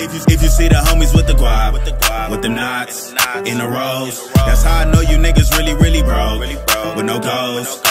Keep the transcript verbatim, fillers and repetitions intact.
If you, if you see the homies with the guap, with them knots, in the rows, that's how I know you niggas really, really broke, with no goals.